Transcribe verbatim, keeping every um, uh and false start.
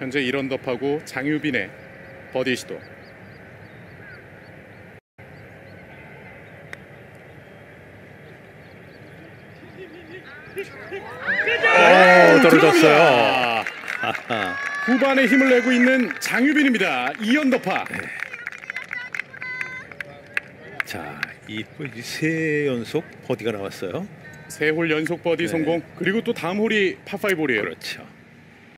현재 일 언더파고 장유빈의 버디 시도. 오, 떨어졌어요. 후반에 힘을 내고 있는 장유빈입니다. 이 언더파. 네. 자, 이 세 연속 버디가 나왔어요. 세 홀 연속 버디 네. 성공. 그리고 또 다음 홀이 파파이브 홀이에요. 그렇죠.